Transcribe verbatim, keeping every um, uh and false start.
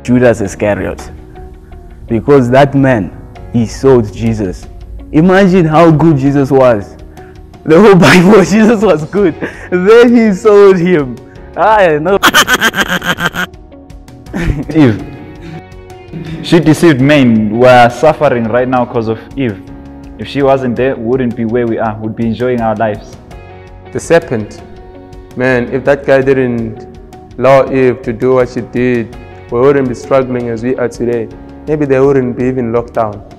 Judas Iscariot, because that man, he sold Jesus. Imagine how good Jesus was. The whole Bible, Jesus was good. Then he sold him. I know. Eve. She deceived men. We are suffering right now because of Eve. If she wasn't there, we wouldn't be where we are. We'd be enjoying our lives. The serpent. Man, if that guy didn't allow Eve to do what she did, we wouldn't be struggling as we are today. Maybe there wouldn't be even lockdown.